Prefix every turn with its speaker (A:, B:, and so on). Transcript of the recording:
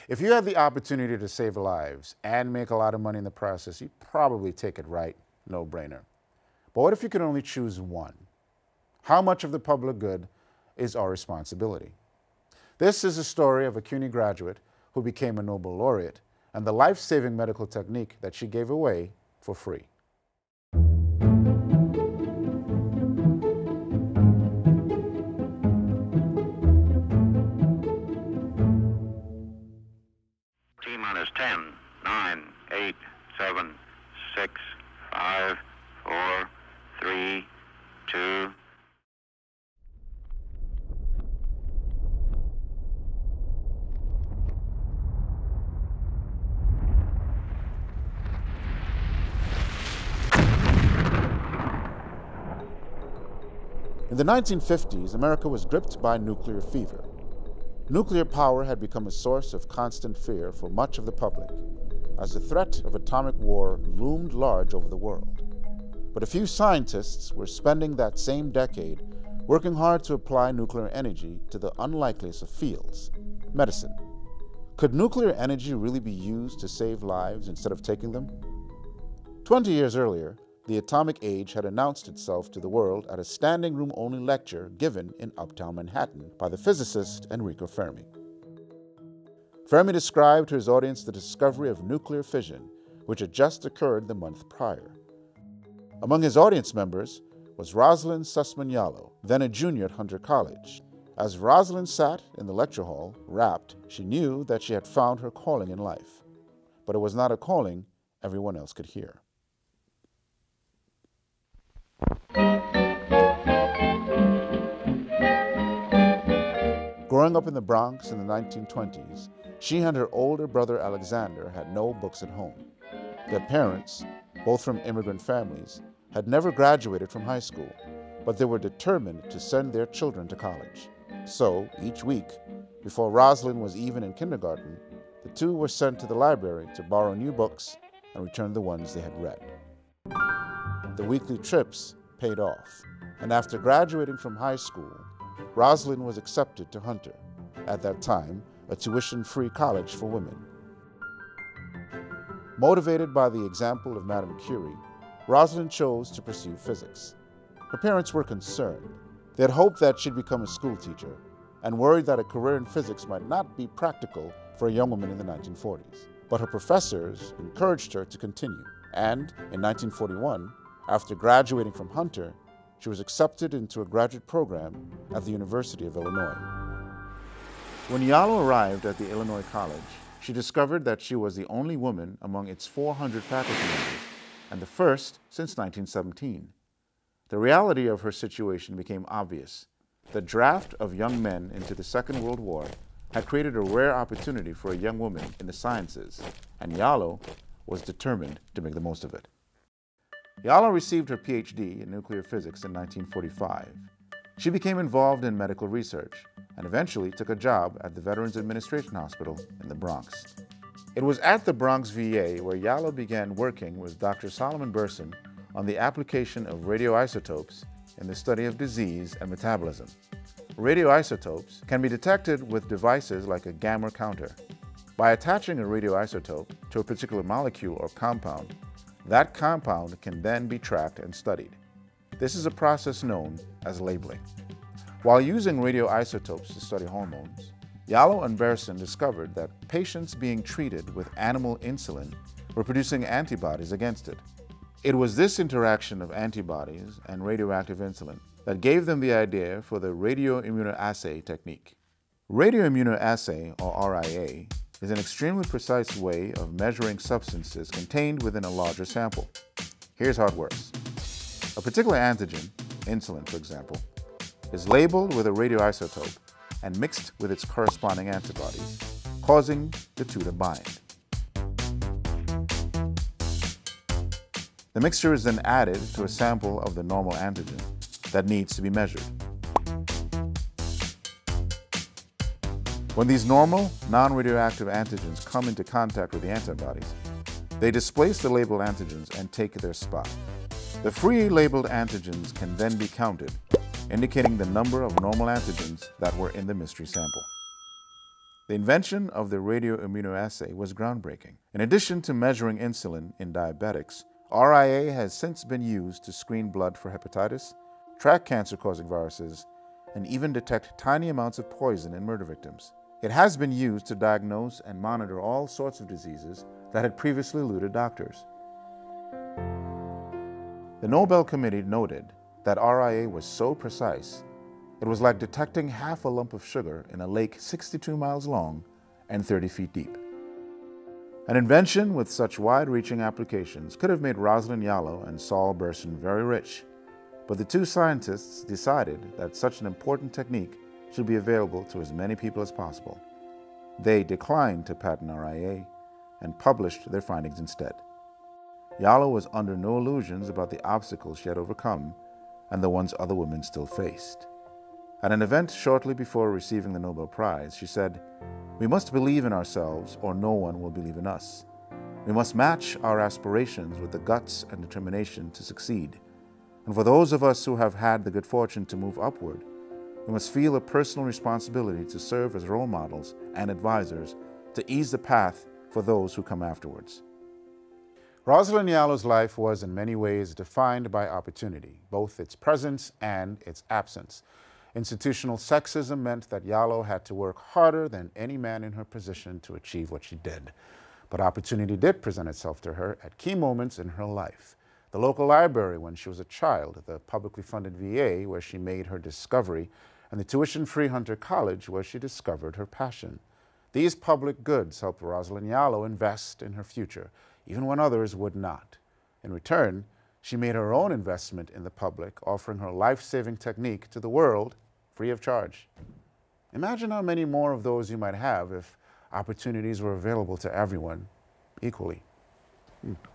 A: If you had the opportunity to save lives and make a lot of money in the process, you'd probably take it, right? No brainer. But what if you could only choose one? How much of the public good is our responsibility? This is the story of a CUNY graduate who became a Nobel laureate and the life-saving medical technique that she gave away for free.
B: T-minus 10, 9, 8, 7, 6, 5, 4, 3, 2.
A: In the 1950s, America was gripped by nuclear fever. Nuclear power had become a source of constant fear for much of the public, as the threat of atomic war loomed large over the world. But a few scientists were spending that same decade working hard to apply nuclear energy to the unlikeliest of fields, medicine. Could nuclear energy really be used to save lives instead of taking them? 20 years earlier, the atomic age had announced itself to the world at a standing room-only lecture given in Uptown Manhattan by the physicist Enrico Fermi. Fermi described to his audience the discovery of nuclear fission, which had just occurred the month prior. Among his audience members was Rosalyn Yalow, then a junior at Hunter College. As Rosalyn sat in the lecture hall, rapt, she knew that she had found her calling in life. But it was not a calling everyone else could hear. Growing up in the Bronx in the 1920s, she and her older brother Alexander had no books at home. Their parents, both from immigrant families, had never graduated from high school, but they were determined to send their children to college. So, each week, before Rosalyn was even in kindergarten, the two were sent to the library to borrow new books and return the ones they had read. The weekly trips paid off, and after graduating from high school, Rosalyn was accepted to Hunter, at that time a tuition-free college for women. Motivated by the example of Madame Curie, Rosalyn chose to pursue physics. Her parents were concerned. They had hoped that she'd become a schoolteacher and worried that a career in physics might not be practical for a young woman in the 1940s. But her professors encouraged her to continue, and in 1941, after graduating from Hunter, she was accepted into a graduate program at the University of Illinois. When Yalow arrived at the Illinois College, she discovered that she was the only woman among its 400 faculty members, and the first since 1917. The reality of her situation became obvious. The draft of young men into the Second World War had created a rare opportunity for a young woman in the sciences, and Yalow was determined to make the most of it. Yalow received her PhD in nuclear physics in 1945. She became involved in medical research and eventually took a job at the Veterans Administration Hospital in the Bronx. It was at the Bronx VA where Yalow began working with Dr. Solomon Burson on the application of radioisotopes in the study of disease and metabolism. Radioisotopes can be detected with devices like a gamma counter. By attaching a radioisotope to a particular molecule or compound, that compound can then be tracked and studied. This is a process known as labeling. While using radioisotopes to study hormones, Yalow and Burson discovered that patients being treated with animal insulin were producing antibodies against it. It was this interaction of antibodies and radioactive insulin that gave them the idea for the radioimmunoassay technique. Radioimmunoassay, or RIA, is an extremely precise way of measuring substances contained within a larger sample. Here's how it works. A particular antigen, insulin for example, is labeled with a radioisotope and mixed with its corresponding antibodies, causing the two to bind. The mixture is then added to a sample of the normal antigen that needs to be measured. When these normal, non-radioactive antigens come into contact with the antibodies, they displace the labeled antigens and take their spot. The free labeled antigens can then be counted, indicating the number of normal antigens that were in the mystery sample. The invention of the radioimmunoassay was groundbreaking. In addition to measuring insulin in diabetics, RIA has since been used to screen blood for hepatitis, track cancer-causing viruses, and even detect tiny amounts of poison in murder victims. It has been used to diagnose and monitor all sorts of diseases that had previously eluded doctors. The Nobel Committee noted that RIA was so precise, it was like detecting half a lump of sugar in a lake 62 miles long and 30 feet deep. An invention with such wide-reaching applications could have made Rosalyn Yalow and Saul Bersin very rich, but the two scientists decided that such an important technique should be available to as many people as possible. They declined to patent RIA and published their findings instead. Yalow was under no illusions about the obstacles she had overcome and the ones other women still faced. At an event shortly before receiving the Nobel Prize, she said, "We must believe in ourselves or no one will believe in us. We must match our aspirations with the guts and determination to succeed. And for those of us who have had the good fortune to move upward, we must feel a personal responsibility to serve as role models and advisors to ease the path for those who come afterwards." Rosalyn Yalow's life was in many ways defined by opportunity, both its presence and its absence. Institutional sexism meant that Yalow had to work harder than any man in her position to achieve what she did. But opportunity did present itself to her at key moments in her life. The local library when she was a child, the publicly funded VA where she made her discovery, and the tuition-free Hunter College where she discovered her passion. These public goods helped Rosalyn Yalow invest in her future, even when others would not. In return, she made her own investment in the public, offering her life-saving technique to the world free of charge. Imagine how many more of those you might have if opportunities were available to everyone equally.